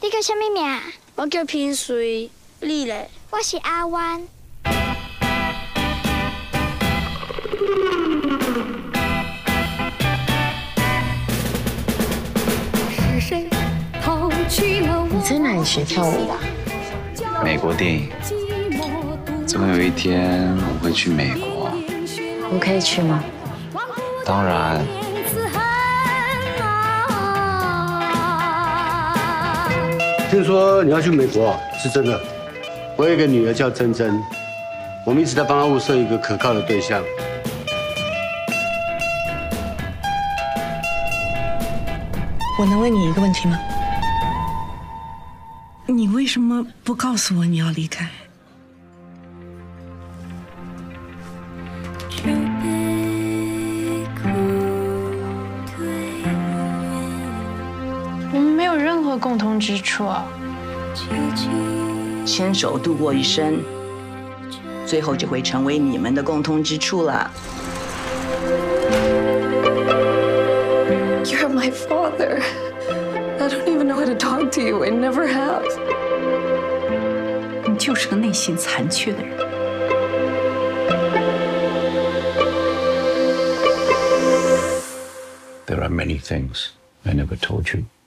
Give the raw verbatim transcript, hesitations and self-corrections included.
你叫什么名？ 我叫Pin-Jui，你嘞？ 我是阿弯。 是谁偷去了我？ 你在哪里学跳舞的？ 美国电影。总有一天我会去美国。 我可以去吗？ 当然。 听说你要去美国，是真的。我有一个女儿叫珍珍，我们一直在帮她物色一个可靠的对象。 我能问你一个问题吗？你为什么不告诉我你要离开？ 我们没有任何共同之处啊。 牵手度过一生，最后就会成为你们的共同之处了。 You're my father. I don't even know how to talk to you. I never have. 你就是个内心残缺的人。 There are many things I never told you.